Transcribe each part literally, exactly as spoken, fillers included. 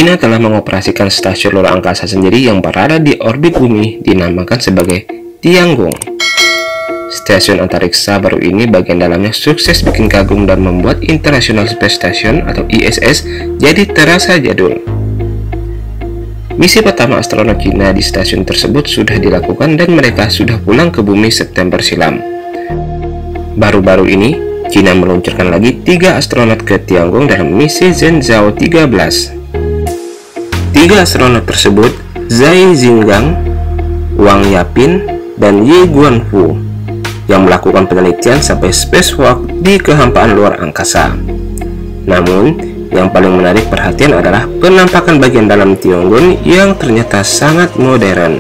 China telah mengoperasikan stasiun luar angkasa sendiri yang berada di orbit bumi dinamakan sebagai Tiangong. Stasiun antariksa baru ini bagian dalamnya sukses bikin kagum dan membuat International Space Station atau I S S jadi terasa jadul. Misi pertama astronot China di stasiun tersebut sudah dilakukan dan mereka sudah pulang ke bumi September silam. Baru-baru ini, China meluncurkan lagi tiga astronot ke Tiangong dalam misi Zhenzhou tiga belas. Tiga astronot tersebut, Zhai Zhigang, Wang Yaping, dan Ye Guanfu, yang melakukan penelitian sampai spacewalk di kehampaan luar angkasa. Namun, yang paling menarik perhatian adalah penampakan bagian dalam Tiangong yang ternyata sangat modern.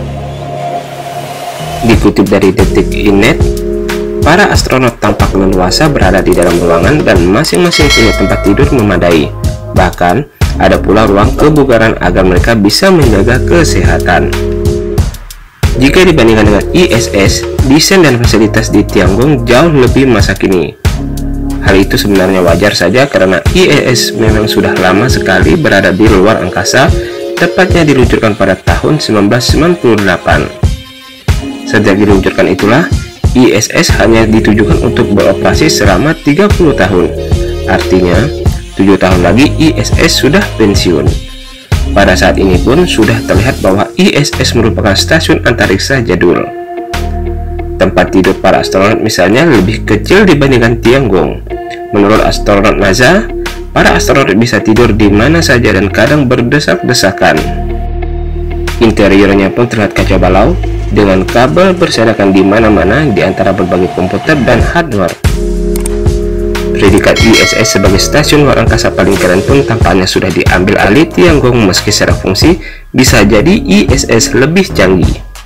Dikutip dari Detik dot net, para astronot tampak leluasa berada di dalam ruangan dan masing-masing punya tempat tidur memadai. Bahkan, ada pula ruang kebugaran agar mereka bisa menjaga kesehatan. Jika dibandingkan dengan I S S, desain dan fasilitas di Tiangong jauh lebih masa kini. Hal itu sebenarnya wajar saja karena I S S memang sudah lama sekali berada di luar angkasa, tepatnya diluncurkan pada tahun seribu sembilan ratus sembilan puluh delapan. Sejak diluncurkan itulah, I S S hanya ditujukan untuk beroperasi selama tiga puluh tahun. Artinya, tujuh tahun lagi I S S sudah pensiun. Pada saat ini pun sudah terlihat bahwa I S S merupakan stasiun antariksa jadul. Tempat tidur para astronot misalnya lebih kecil dibandingkan Tiangong. Menurut astronot NASA, para astronot bisa tidur di mana saja dan kadang berdesak-desakan. Interiornya pun terlihat kacau balau, dengan kabel berserakan di mana-mana di antara berbagai komputer dan hardware. Predikat I S S sebagai stasiun luar angkasa paling keren pun tampaknya sudah diambil alih Tiangong, meski secara fungsi bisa jadi I S S lebih canggih.